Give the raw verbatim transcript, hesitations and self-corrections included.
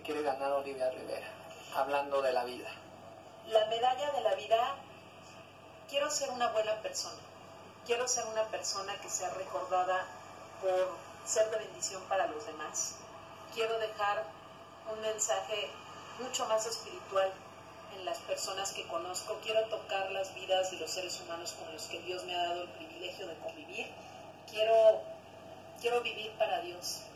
quiere ganar Olivia Rivera, hablando de la vida? La medalla de la vida, quiero ser una buena persona. Quiero ser una persona que sea recordada por ser de bendición para los demás. Quiero dejar un mensaje mucho más espiritual en las personas que conozco. Quiero tocar las vidas de los seres humanos con los que Dios me ha dado el privilegio de convivir. Quiero, quiero vivir para Dios.